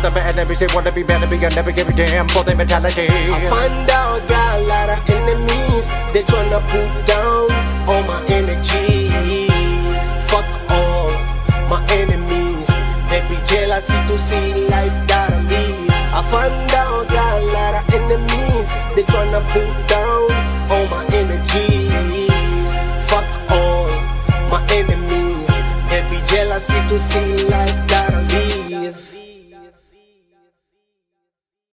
the enemies, they wanna be better, I never give a damn for their mentality. I find out got a lot of enemies. They tryna put down all my energy. Fuck all my enemies. They be jealousy to see life gotta lead. I find out got a lot of enemies. They tryna put down all my energies. Fuck all my enemies. They be jealousy to see life